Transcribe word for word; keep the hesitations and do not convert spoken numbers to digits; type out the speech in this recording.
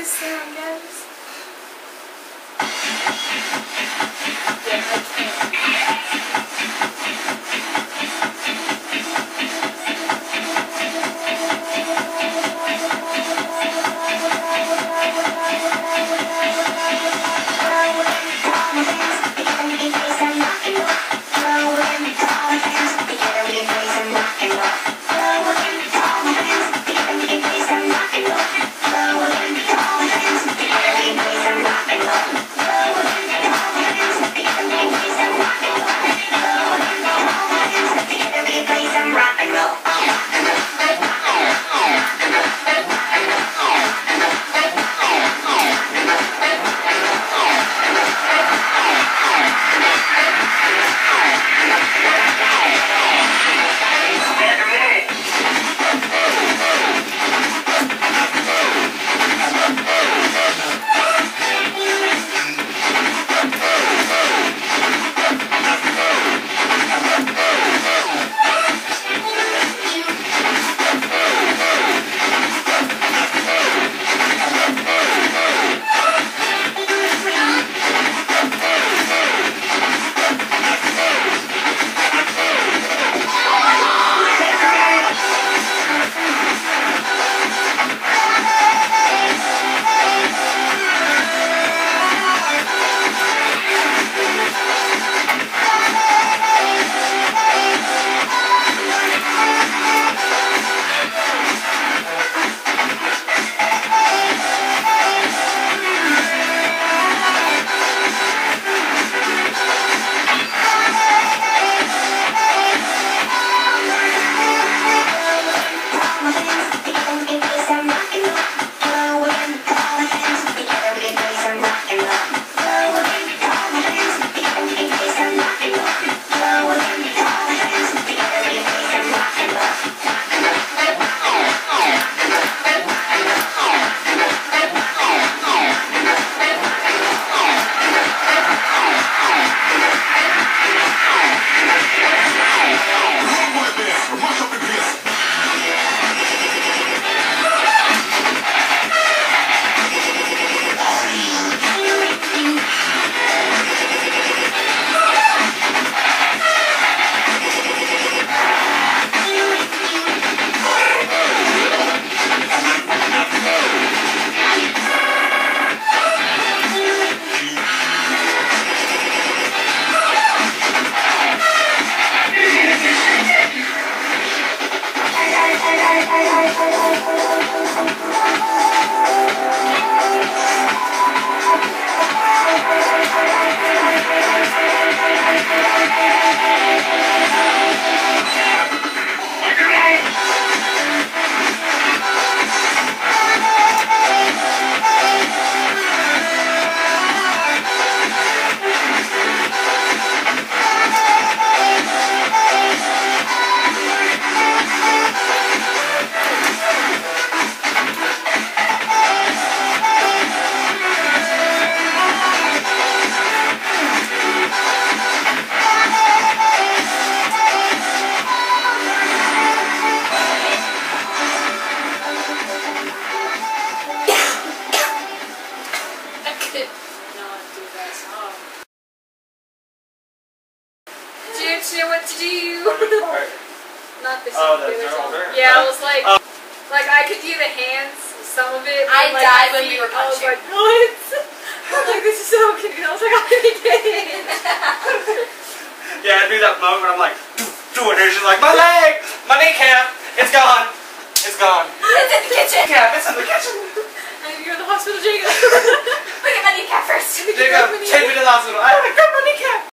this sound, guys? Yeah, I didn't know what to do. Not this oh, one. they're all there. Yeah, I was like, uh, like I could do the hands, some of it. I like, died when we were I was punching. like, what? I was like, this is so confusing. I was like, I didn't get it. Yeah, I do that moment. I'm like, do it. And she's like, my leg, my kneecap, it's gone. It's gone. It's in the kitchen. Yeah, it's in the kitchen. I need to go to the hospital, Jacob. Look at my kneecap first. Jacob, take me to the hospital. I have a good kneecap.